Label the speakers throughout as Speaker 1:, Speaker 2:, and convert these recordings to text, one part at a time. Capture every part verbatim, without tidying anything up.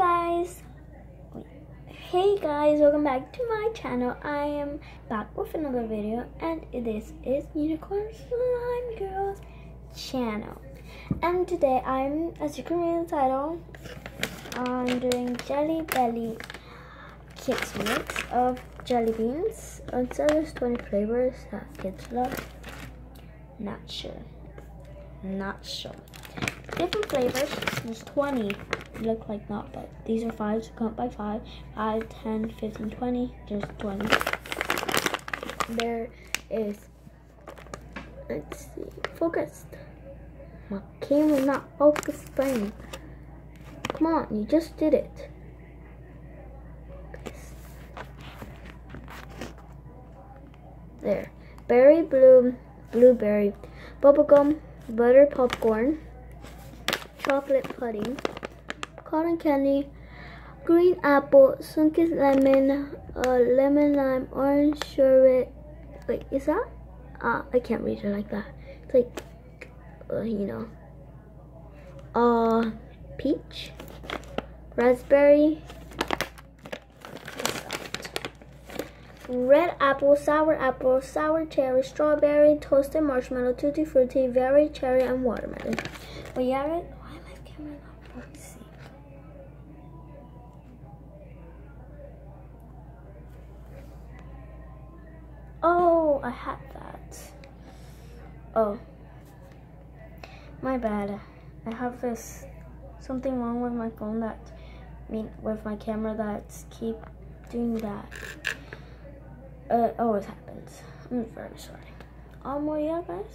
Speaker 1: guys, Wait. hey guys, welcome back to my channel. I am back with another video, and this is Unicorn Slime Girls channel. And today I'm, as you can read the title, I'm doing Jelly Belly Kids mix of jelly beans. It says there's twenty flavors that kids love. Not sure. Not sure. Different flavors. There's twenty. Look like not, but these are five, so count by five. five, ten, fifteen, twenty. There's twenty. There is, let's see, focused. My camera's not focusing. Come on, you just did it. There. Berry, blue, blueberry, bubblegum, butter popcorn, chocolate pudding, cotton candy, green apple, sunken lemon, uh, lemon lime, orange sherbet. Wait, is that? Uh, I can't read it like that. It's like, uh, you know, uh, peach, raspberry, red apple, sour apple, sour cherry, strawberry, toasted marshmallow, tutti frutti, berry, cherry, and watermelon. Well, you have it. Why am I camera not focusing? Oh, I had that. Oh, my bad. I have this something wrong with my phone that, I mean, with my camera that's keep doing that. Uh, it always happens. I'm very sorry. Um, well, yeah, guys.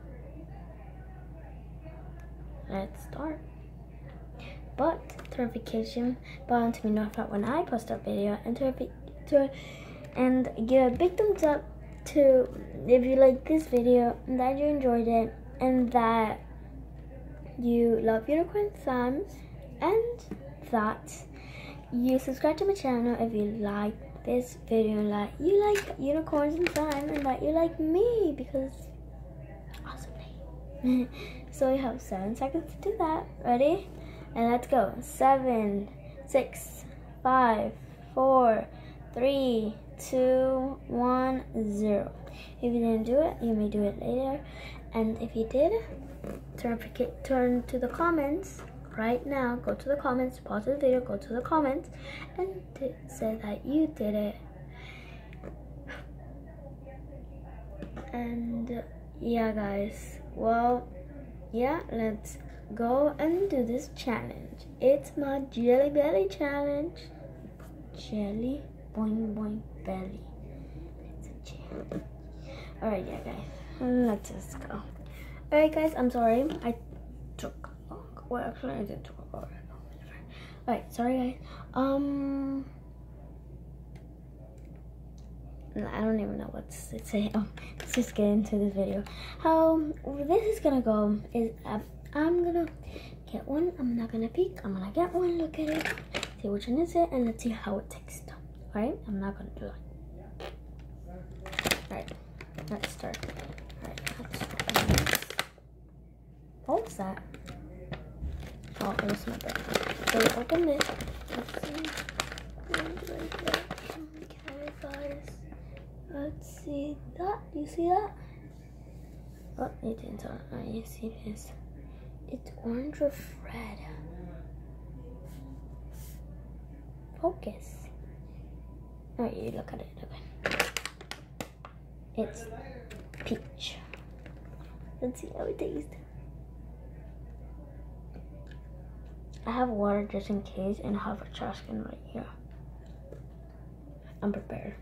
Speaker 1: Let's start. But notification button to be notified when I post a video, and to, to and give a big thumbs up to if you like this video and that you enjoyed it and that you love unicorn slime and that you subscribe to my channel if you like this video and that you like unicorns and slime and that you like me because awesome. So you have seven seconds to do that. Ready? And let's go. Seven, six, five, four, three, two, one, zero. If you didn't do it, you may do it later. And if you did, turn turn to the comments right now. Go to the comments, pause the video, go to the comments, and say that you did it. And yeah, guys. Well, yeah, let's go and do this challenge. It's my Jelly Belly challenge. Jelly boing boing belly. It's a challenge. Alright, yeah, guys. Let's just go. Alright, guys. I'm sorry. I took long. Well, actually, I didn't talk about it. Alright, sorry, guys. Um. I don't even know what to say. Um, let's just get into this video. How this is gonna go is uh, I'm gonna get one. I'm not gonna peek. I'm gonna get one. Look at it. See which one is it, and let's see how it tastes. Alright, I'm not gonna do that. Alright, let's start. Alright, let's start. What was that? Oh, it was my bed. So we open this. Let's see. Okay, guys. Let's see that. Do you see that? Oh, you didn't tell it. Oh, you see this. It's orange with red. Focus. Alright, you look at it. Okay. It's peach. Let's see how it tastes. I have water just in case, and I have a trash can right here. I'm prepared.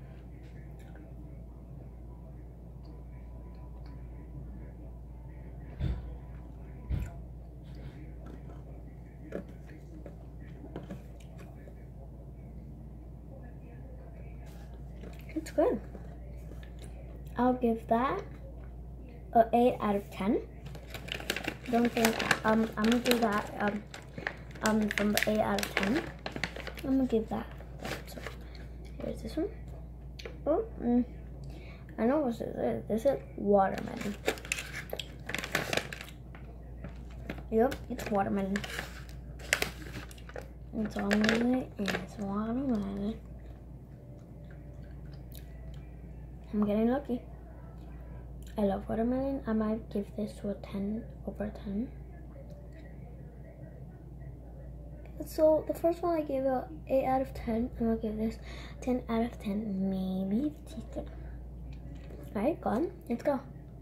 Speaker 1: It's good. I'll give that a eight out of ten. Don't think um I'm gonna do that um um from the eight out of ten. I'm gonna give that. So here's this one. Oh, mm, I know what this is. This is watermelon. Yep, it's watermelon. It's all it is watermelon. I'm getting lucky. I love watermelon. I might give this to a ten over ten. So the first one I gave a eight out of ten. I'm gonna give this ten out of ten, maybe chicken. Alright, go on. Let's go.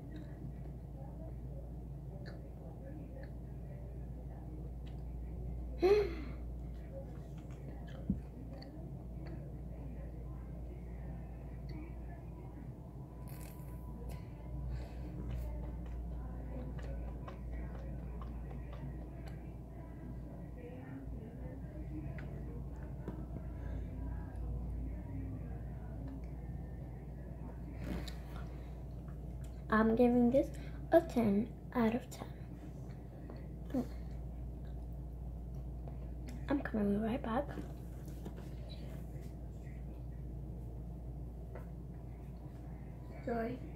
Speaker 1: I'm giving this a ten out of ten. Hmm. I'm coming right back. Sorry.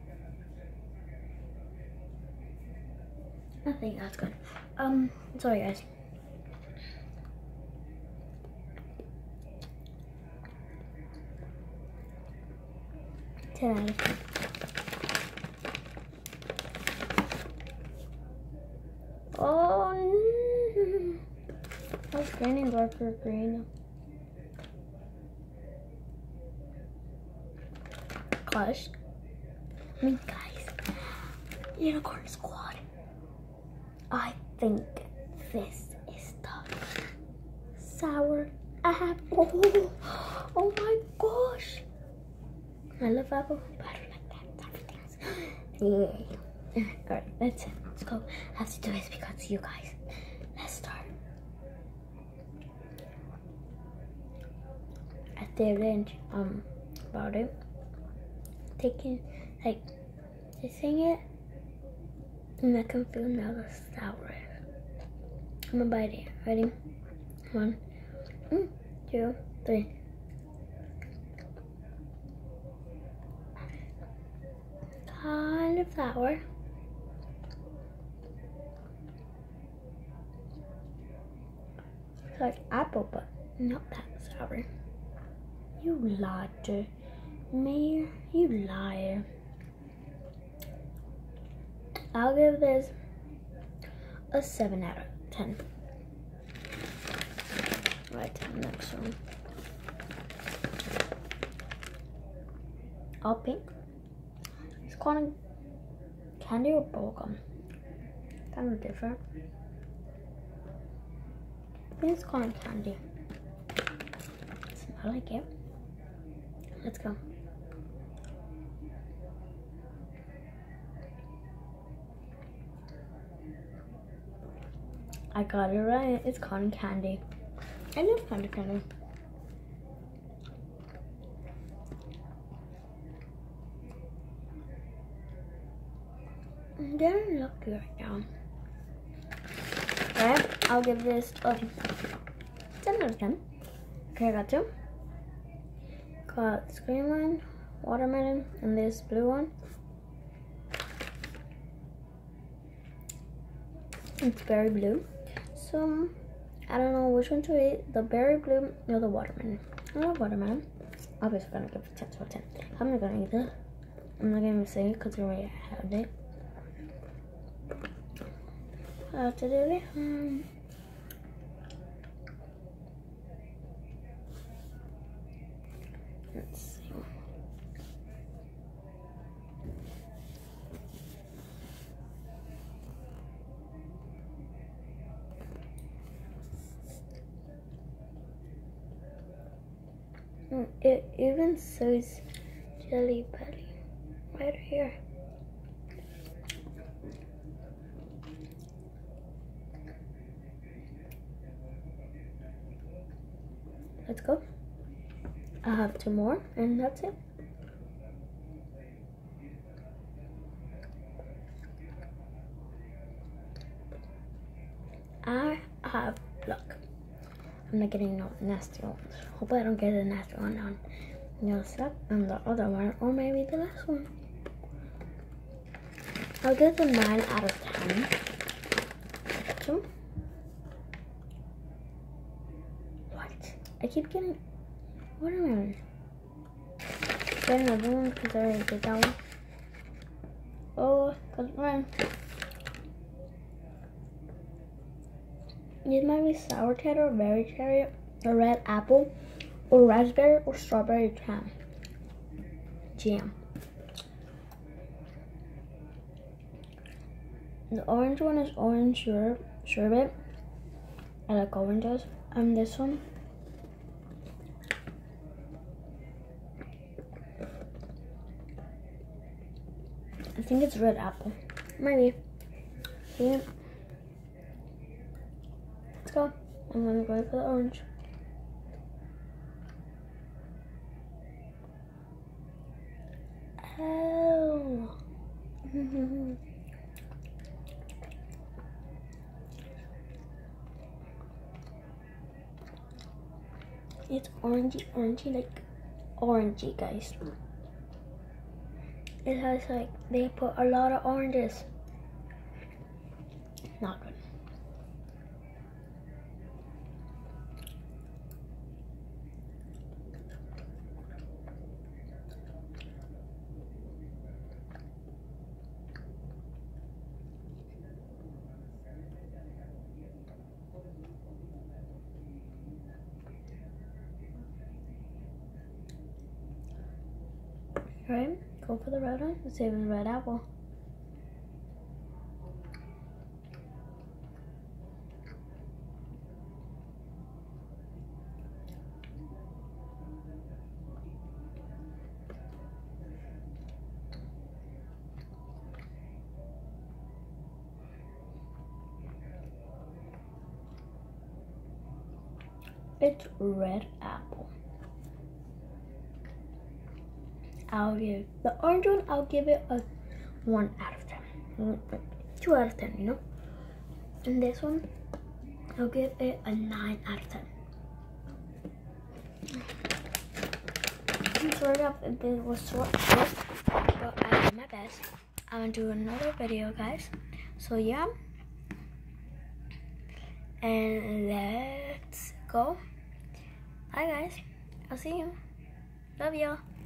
Speaker 1: I think that's good. Um, sorry guys. ten out of ten. Oh, no. What's green and darker green? Gosh. I mean, guys, Unicorn Squad. I think this is the sour apple. Oh my gosh. I love apple, but I don't like that. Everything else. Yeah. Alright, that's it. Let's go. I have to do this because you guys. Let's start. At the end, um, about it, taking, like, tasting it, and I can feel now the sour. I'm gonna bite it. Ready? One, mm, two, three. Kind of sour. It's like apple, but not that sour. You lied to me. You liar. I'll give this a seven out of ten. Right to the next one. All pink. It's called candy or bubblegum. Kind of different. I think it's called candy. Smell like it. Let's go. I got it right. It's cotton candy. I love cotton candy. I'm getting lucky right now. Alright, I'll give this a ten out of ten. Okay, I got two. Got this green one, watermelon, and this blue one. It's berry blue. So, I don't know which one to eat, the berry blue or the watermelon. I love watermelon. Obviously, I'm gonna give it ten out of ten. I'm not gonna eat it. I'm not gonna say it because I already had it. I have to do it. Um, let's see. It even says Jelly Belly right here. Let's go. I have two more and that's it. I have luck. I'm not getting no nasty ones. Hope I don't get a nasty one on the step and the other one, or maybe the last one. I'll give them nine out of ten. Two. What? I keep getting watermelon. Get another one because I already did that one. Oh, cause run. These might be sour cherry or berry cherry or red apple or raspberry or strawberry jam. Jam. The orange one is orange syrup, sherbet. I like oranges. And this one, I think it's red apple. Maybe. Yeah. Let's go. I'm gonna go for the orange. Oh. It's orangey, orangey, like orangey, guys. It has like, they put a lot of oranges. Not good. Alright, go for the red one. Let's save the red apple. It's red apple. I'll give the orange one, I'll give it a one out of ten. Two out of ten, you know? And this one, I'll give it a nine out of ten. I'm sorry if it was short, short, but I did my best. I'm gonna do another video, guys. So yeah. And let's go. Bye guys. I'll see you. Love y'all.